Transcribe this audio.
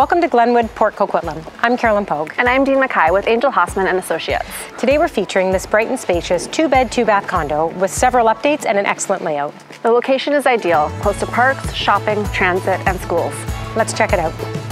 Welcome to Glenwood, Port Coquitlam. I'm Carolyn Pogue. And I'm Dean Mackay with Angel Hossman and Associates. Today we're featuring this bright and spacious 2-bed, 2-bath condo with several updates and an excellent layout. The location is ideal, close to parks, shopping, transit, and schools. Let's check it out.